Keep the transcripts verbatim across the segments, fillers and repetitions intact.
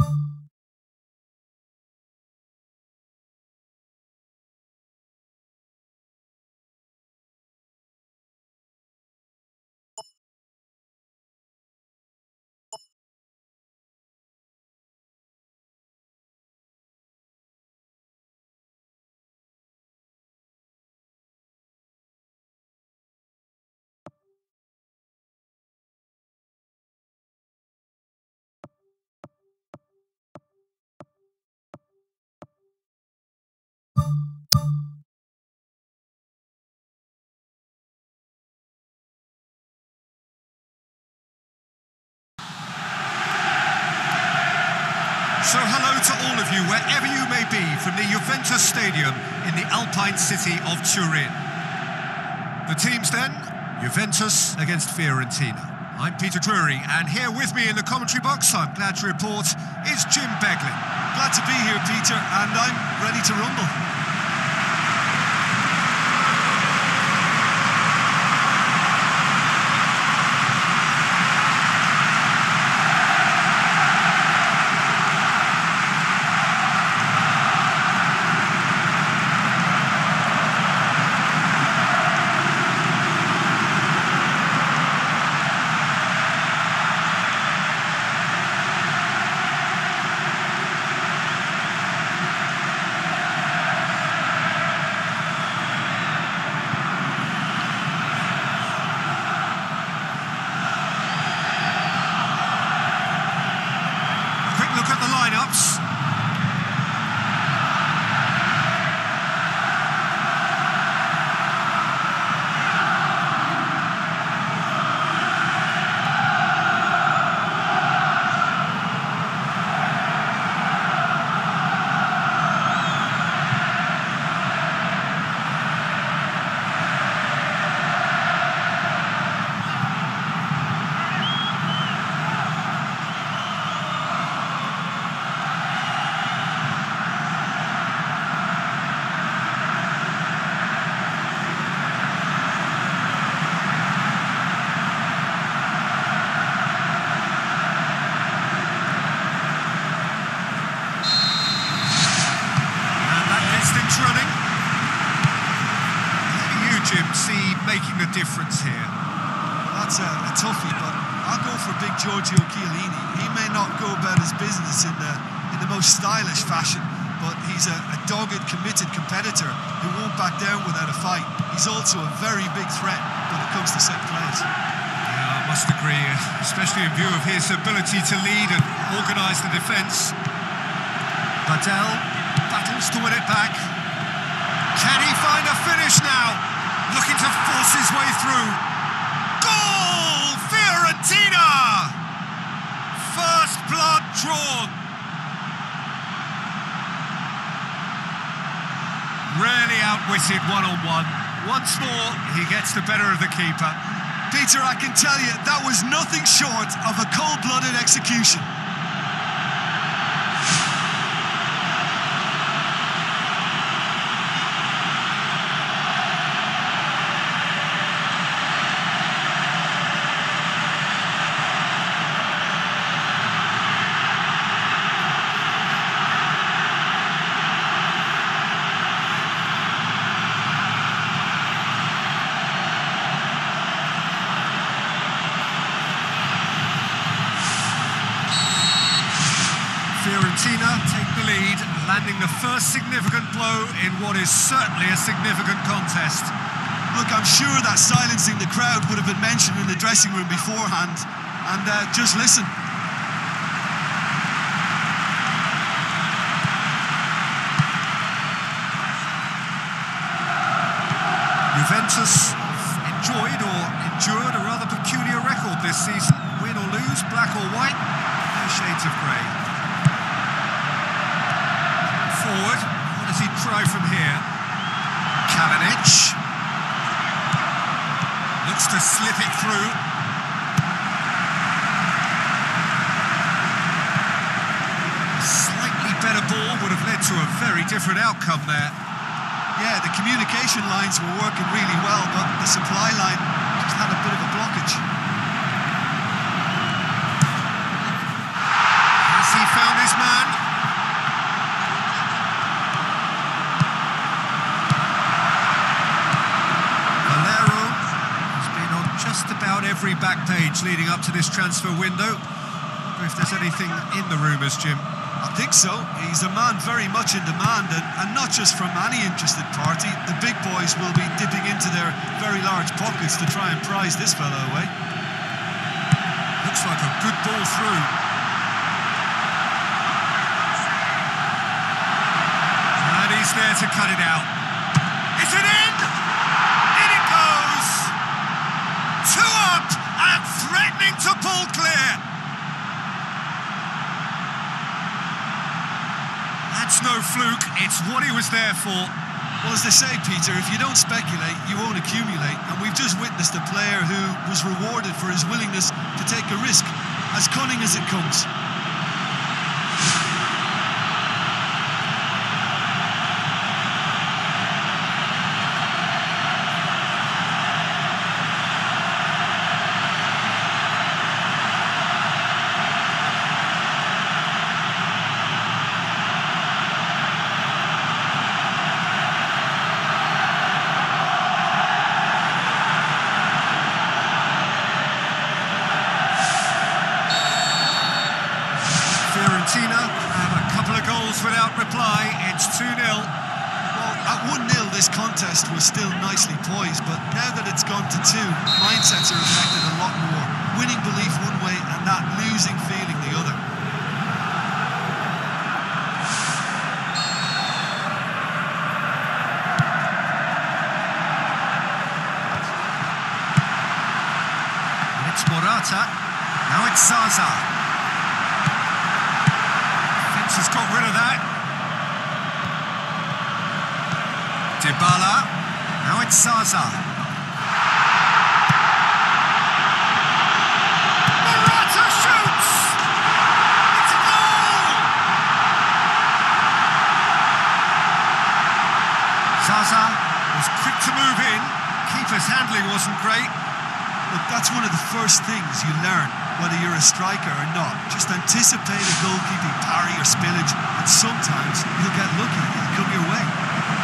So hello to all of you, wherever you may be, from the Juventus Stadium in the Alpine city of Turin. The teams then, Juventus against Fiorentina. I'm Peter Drury, and here with me in the commentary box, I'm glad to report, is Jim Beglin. Glad to be here, Peter, and I'm ready to rumble. Look at the lineups. See making the difference here. That's a, a toughie, but I'll go for big Giorgio Chiellini. He may not go about his business in the in the most stylish fashion, but he's a, a dogged, committed competitor who won't back down without a fight. He's also a very big threat when it comes to set plays. Yeah, I must agree, especially in view of his ability to lead and organise the defence. Badel battles to win it back. Can he find a finish now? Looking to force his way through. Goal! Fiorentina! First blood drawn. Rarely outwitted one-on-one. Once more, he gets the better of the keeper. Peter, I can tell you, that was nothing short of a cold-blooded execution. Fiorentina take the lead, landing the first significant blow in what is certainly a significant contest. Look, I'm sure that silencing the crowd would have been mentioned in the dressing room beforehand. And uh, just listen. Juventus enjoyed or endured a rather peculiar record this season. Win or lose, black or white, no shades of grey. Forward, what does he try from here? Kalinic looks to slip it through. A slightly better ball would have led to a very different outcome there. Yeah, the communication lines were working really well, but the supply line just had a bit of a blockage. Has he found his just about every back page leading up to this transfer window. I wonder if there's anything in the rumours, Jim. I think so. He's a man very much in demand, and, and not just from any interested party. The big boys will be dipping into their very large pockets to try and prize this fellow away. Looks like a good ball through. And he's there to cut it out. Is it in? In it goes! Two up and threatening to pull clear. That's no fluke, it's what he was there for. Well, as they say, Peter, if you don't speculate, you won't accumulate. And we've just witnessed a player who was rewarded for his willingness to take a risk, as cunning as it comes. And a couple of goals without reply. It's two nil. Well, at one nil this contest was still nicely poised, but now that it's gone to two, mindsets are affected a lot more. Winning belief one way and that losing feeling the other. And it's Morata. Now it's Zaza. Has got rid of that. Dybala. Now it's Zaza. Morata shoots! It's a goal! Zaza was quick to move in. Keeper's handling wasn't great. Look, that's one of the first things you learn, whether you're a striker or not. Just anticipate a goalkeeping parry or spillage, and sometimes you'll get lucky, it'll come your way.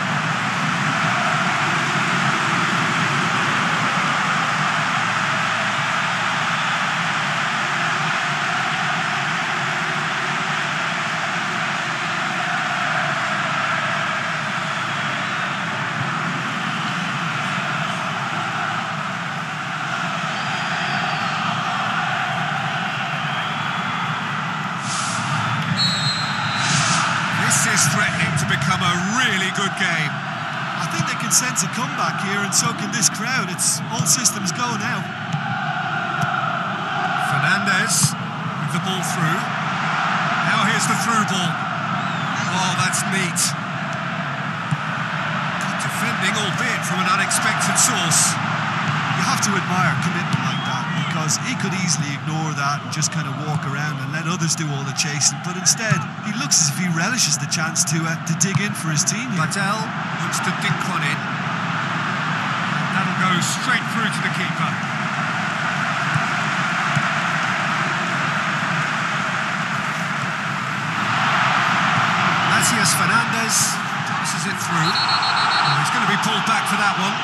Threatening to become a really good game. I think they can sense a comeback here, and so can this crowd. It's all systems go now. Fernandes with the ball through. Now here's the through ball. Oh, that's neat. Good defending, albeit from an unexpected source. You have to admire commitment like that, because he could easily ignore that and just kind of walk around and let others do all the chasing, but instead he looks as if he relishes the chance to uh, to dig in for his team here. Patel looks to dink one in. And that'll go straight through to the keeper. Matías Fernandes passes it through. Oh, he's going to be pulled back for that one.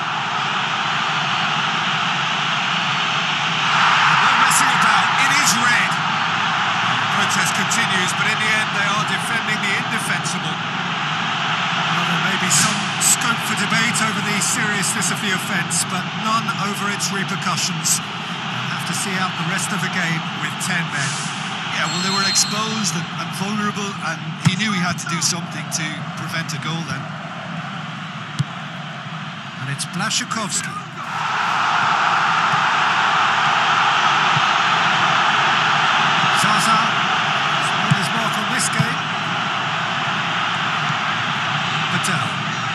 Red. The protest continues, but in the end they are defending the indefensible. Well, there may be some scope for debate over the seriousness of the offence, but none over its repercussions. We'll have to see out the rest of the game with ten men. Yeah, well, they were exposed and, and vulnerable, and he knew he had to do something to prevent a goal then. And it's Błaszczykowski. Zaza has made his mark on this game. Patel.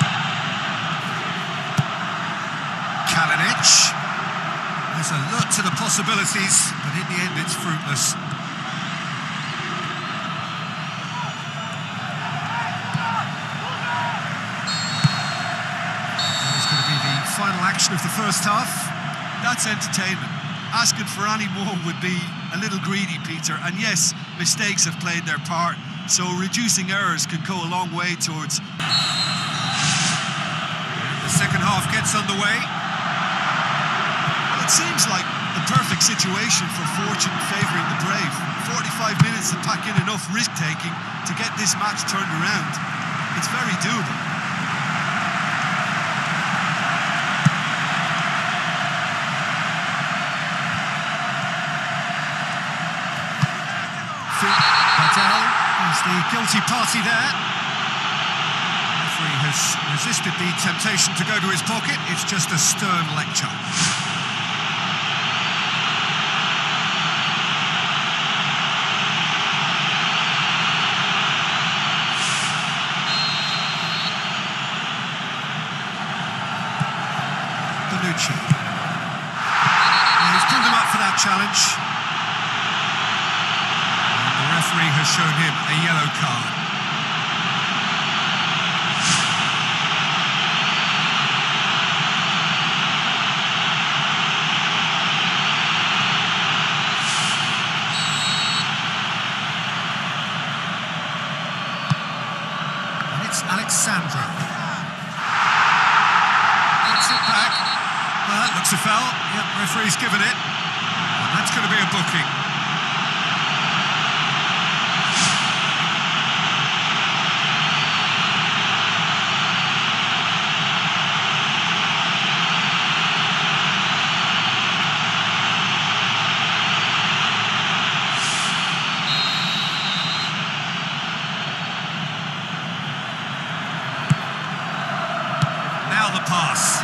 Kalinic. There's a lot to the possibilities, but in the end it's fruitless. That is going to be the final action of the first half. That's entertainment. Asking for any more would be a little greedy, Peter, and yes, mistakes have played their part, so reducing errors can go a long way towards... The second half gets underway. Well, It seems like the perfect situation for fortune favouring the brave. forty-five minutes to pack in enough risk-taking to get this match turned around. It's very doable. Patel is the guilty party there. The referee has resisted the temptation to go to his pocket. It's just a stern lecture. Bonucci. Yeah, he's pulled him up for that challenge. And the referee has shown him a yellow card. And it's Alexandro. Gets it back. Well, that looks a foul. Yep, referee's given it. And that's going to be a booking. Now the pass.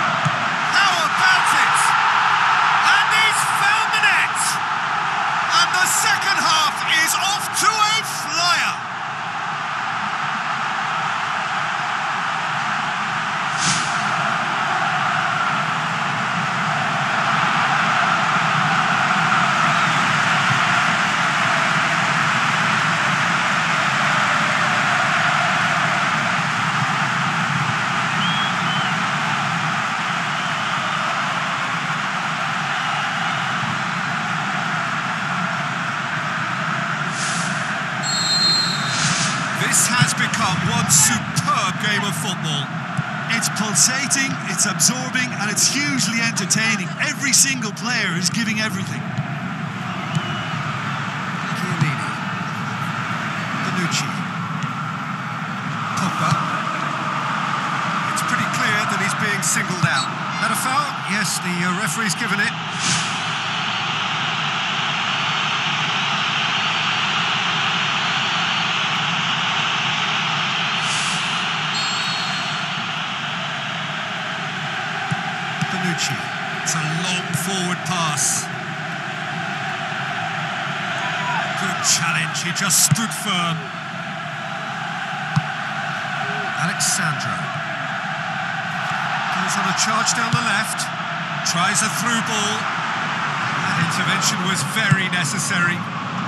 Second half is off to a flyer. This has become one superb game of football. It's pulsating, it's absorbing, and it's hugely entertaining. Every single player is giving everything. Chiellini. Bonucci. Pogba. It's pretty clear that he's being singled out. That a foul? Yes, the uh, referee's given it. Bonucci. It's a long forward pass. Good challenge, he just stood firm. Alexandro. Goes on a charge down the left. Tries a through ball. That intervention was very necessary.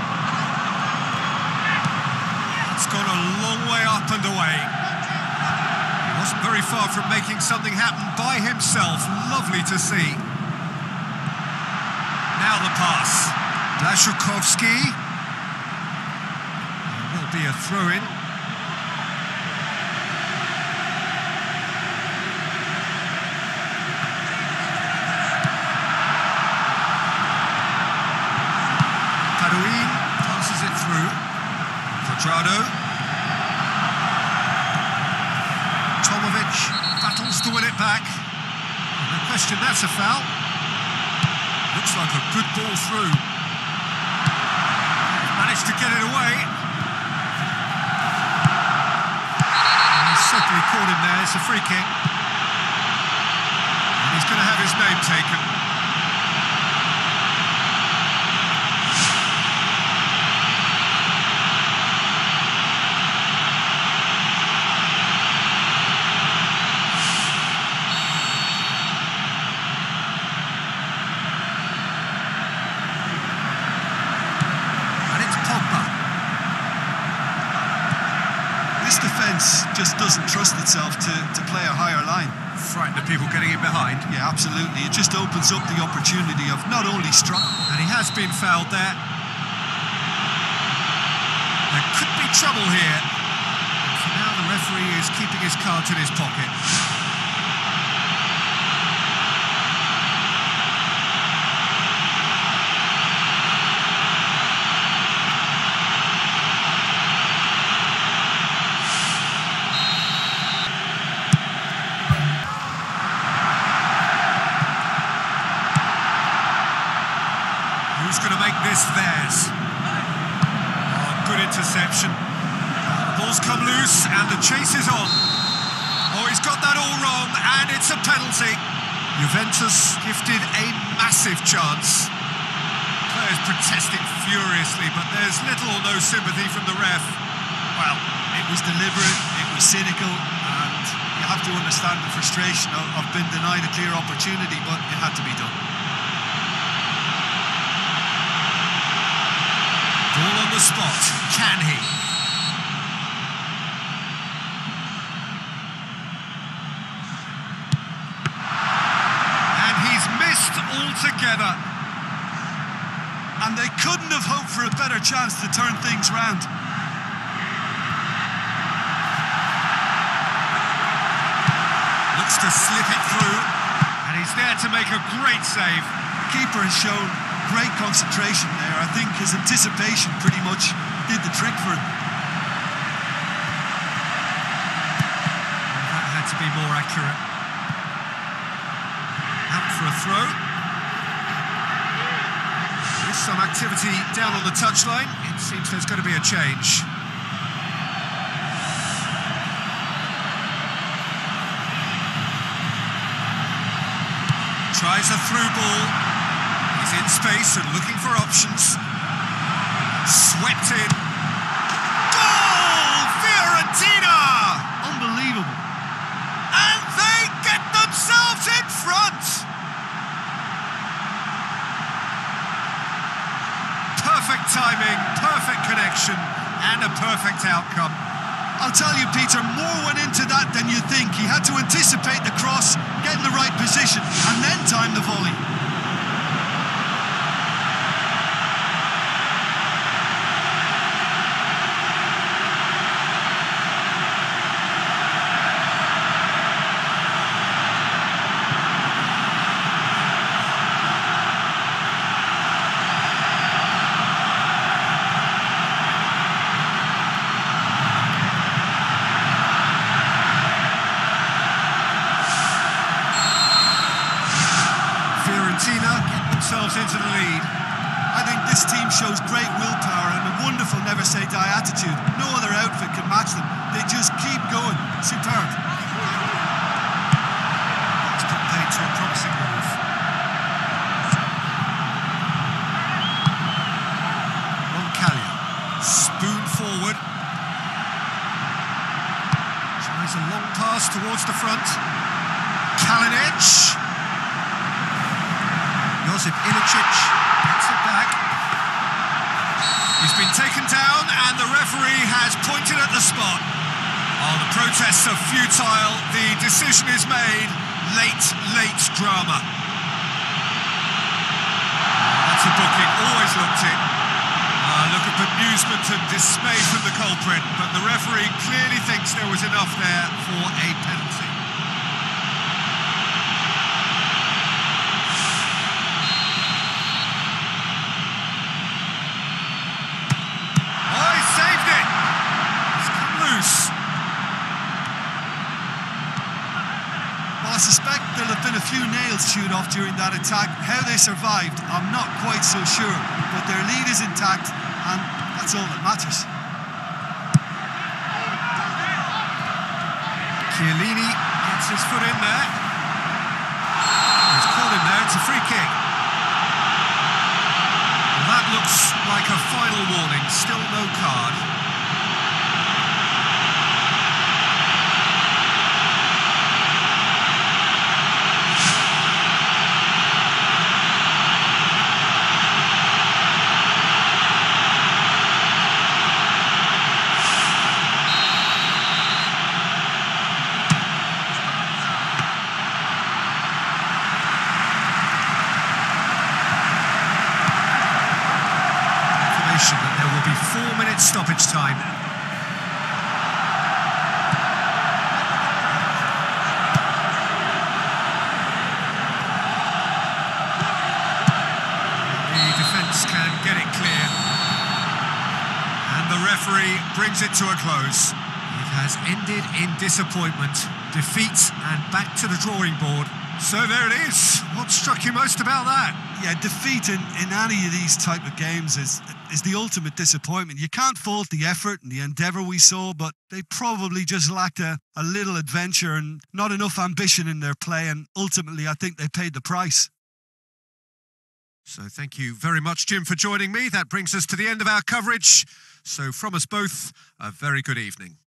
It's gone a long way up and away. Wasn't very far from making something happen by himself. Lovely to see. Now the pass. Błaszczykowski. There will be a throw-in. Paduin passes it through. Quadrado. Tomovic battles to win it back. No question, that's a foul. Looks like a good ball through. Managed to get it away. And he's certainly caught him there. It's a free kick. And he's going to have his name taken. Defence just doesn't trust itself to, to play a higher line. Frightened of people getting in behind. Yeah, absolutely. It just opens up the opportunity of not only strike. And he has been fouled there. There could be trouble here. And for now, the referee is keeping his cards in his pocket. who's going to make this theirs. Oh, good interception. The ball's come loose and the chase is on. Oh, he's got that all wrong and it's a penalty. Juventus gifted a massive chance. Players protesting furiously, but there's little or no sympathy from the ref. Well, it was deliberate, it was cynical, and you have to understand the frustration of, of being denied a clear opportunity, but it had to be done. Ball on the spot, can he? And he's missed altogether. And they couldn't have hoped for a better chance to turn things round. Looks to slip it through, and he's there to make a great save. Keeper has shown great concentration there. I think his anticipation pretty much did the trick for him. That had to be more accurate. Out for a throw. There's some activity down on the touchline. It seems there's going to be a change. Tries a through ball. He's in space and looking for options. Swept in. Goal! Fiorentina! Unbelievable. And they get themselves in front! Perfect timing, perfect connection, and a perfect outcome. I'll tell you, Peter, more went into that than you think. He had to anticipate the cross, get in the right position, and then time the volley. Get themselves into the lead. I think this team shows great willpower and a wonderful never-say-die attitude. No other outfit can match them. They just keep going. Superb. It's put paid to a promising move. Roncallia. Spoon forward. Tries a long pass towards the front. Kalinic. Josip Ilicic gets it back. He's been taken down and the referee has pointed at the spot. Oh, the protests are futile. The decision is made. Late, late drama. That's a booking, always looked it. Uh, look at bemusement and dismay from the culprit, but the referee clearly thinks there was enough there for a penalty. I suspect there'll have been a few nails chewed off during that attack. How they survived, I'm not quite so sure. But their lead is intact, and that's all that matters. Chiellini gets his foot in there. Oh, he's caught him there, it's a free kick. Well, that looks like a final warning, still no card. That there will be four minutes stoppage time. The defence can get it clear. And the referee brings it to a close. It has ended in disappointment, defeat, and back to the drawing board So there it is. What struck you most about that? Yeah, defeat in, in any of these type of games is is the ultimate disappointment. You can't fault the effort and the endeavour we saw, but they probably just lacked a, a little adventure and not enough ambition in their play, and ultimately I think they paid the price. So thank you very much, Jim, for joining me. That brings us to the end of our coverage. So from us both, a very good evening.